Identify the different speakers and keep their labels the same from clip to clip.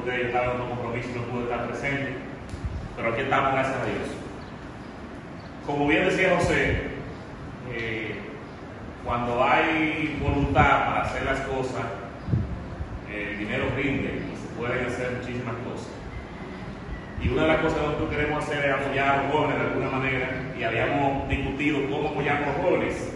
Speaker 1: ustedes, yo estaba en otro compromiso y no pude estar presente, pero aquí estamos, gracias a Dios. Como bien decía José, cuando hay voluntad para hacer las cosas, el dinero rinde y se pueden hacer muchísimas cosas. Y una de las cosas que nosotros queremos hacer es apoyar a los jóvenes de alguna manera, y habíamos discutido cómo apoyar a los jóvenes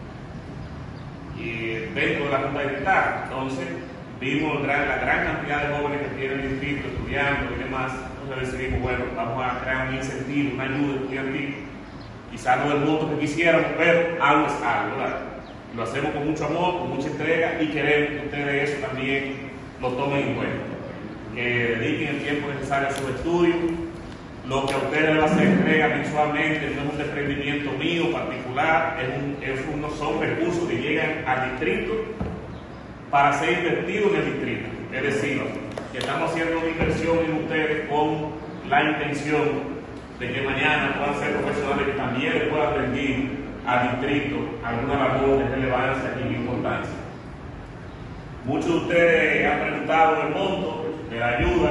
Speaker 1: y dentro de la Junta Directiva. Entonces vimos la gran cantidad de jóvenes que tienen el distrito estudiando y demás. Entonces decidimos, bueno, vamos a crear un incentivo, una ayuda estudiantil, quizás no del monto que quisiéramos, pero algo es algo, ¿verdad? Lo hacemos con mucho amor, con mucha entrega, y queremos que ustedes eso también lo tomen en cuenta, que dediquen el tiempo necesario a sus estudios. Lo que a ustedes les va a hacer entrega mensualmente no es un desprendimiento mío particular, son recursos que llegan al distrito para ser invertidos en el distrito. Es decir, que estamos haciendo una inversión en ustedes con la intención de que mañana puedan ser profesionales que también les puedan rendir al distrito alguna labor de relevancia y de importancia. Muchos de ustedes han preguntado el monto de la ayuda.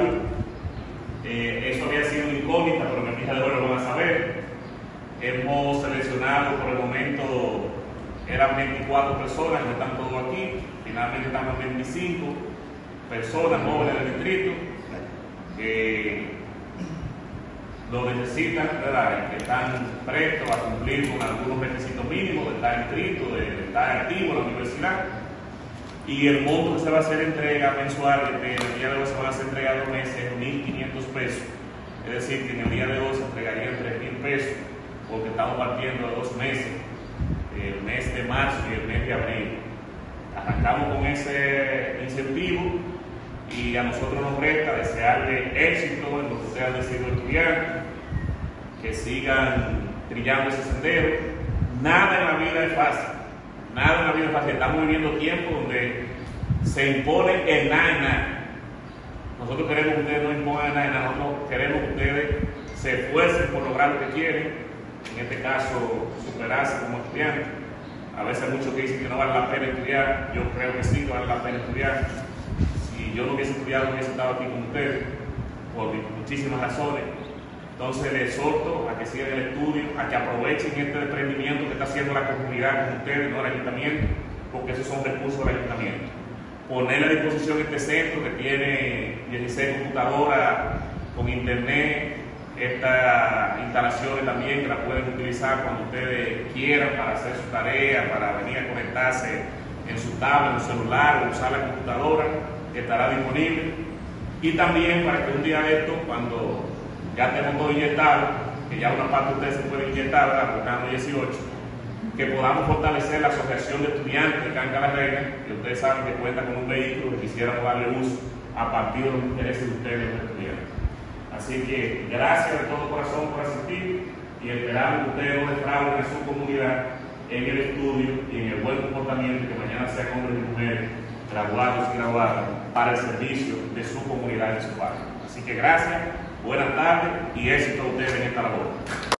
Speaker 1: Eso había sido incógnita, pero en el día de hoy lo van a saber. Hemos seleccionado, por el momento eran 24 personas que están todos aquí, finalmente estamos en 25 personas jóvenes del distrito que lo necesitan, ¿verdad? Que están prestos a cumplir con algunos requisitos mínimos de estar inscritos, de estar activo en la universidad. Y el monto que se va a hacer entrega mensual, en el día de hoy se van a hacer entrega 2 meses, es 1.500 pesos. Es decir, que en el día de hoy se entregarían 3.000 pesos, porque estamos partiendo de 2 meses, el mes de marzo y el mes de abril. Arrancamos con ese incentivo y a nosotros nos resta desearle éxito en lo que ustedes han decidido estudiar, que sigan trillando ese sendero. Nada en la vida es fácil. Nada en la vida es fácil. Estamos viviendo tiempos donde se impone el nada. Nosotros queremos que ustedes no impongan nada. Nosotros queremos que ustedes se esfuercen por lograr lo que quieren. En este caso, superarse como estudiantes. A veces hay muchos que dicen que no vale la pena estudiar. Yo creo que sí que vale la pena estudiar. Si yo no hubiese estudiado, no hubiese estado aquí con ustedes, por muchísimas razones. Entonces les exhorto a que sigan el estudio, a que aprovechen este desprendimiento que está haciendo la comunidad con ustedes, no el ayuntamiento, porque esos son recursos del ayuntamiento. Ponerle a disposición este centro que tiene 16 computadoras con internet, estas instalaciones también que las pueden utilizar cuando ustedes quieran para hacer su tarea, para venir a conectarse en su tablet, en su celular o usar la computadora, que estará disponible. Y también para que un día de esto, cuando ya tenemos todo inyectado, que ya una parte de ustedes se puede inyectar, ¿verdad? Buscando 18, que podamos fortalecer la asociación de estudiantes de Canca La Reina, que ustedes saben que cuenta con un vehículo que quisiéramos darle uso a partir de los intereses de ustedes, los estudiantes. Así que gracias de todo corazón por asistir y esperamos que ustedes no defrauden a su comunidad en el estudio y en el buen comportamiento, que mañana sean hombres y mujeres graduados y graduadas para el servicio de su comunidad y de su barrio. Así que gracias. Buenas tardes y éxito a ustedes en esta labor.